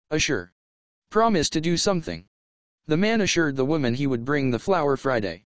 Assure. Promise to do something. The man assured the woman he would bring the flower Friday.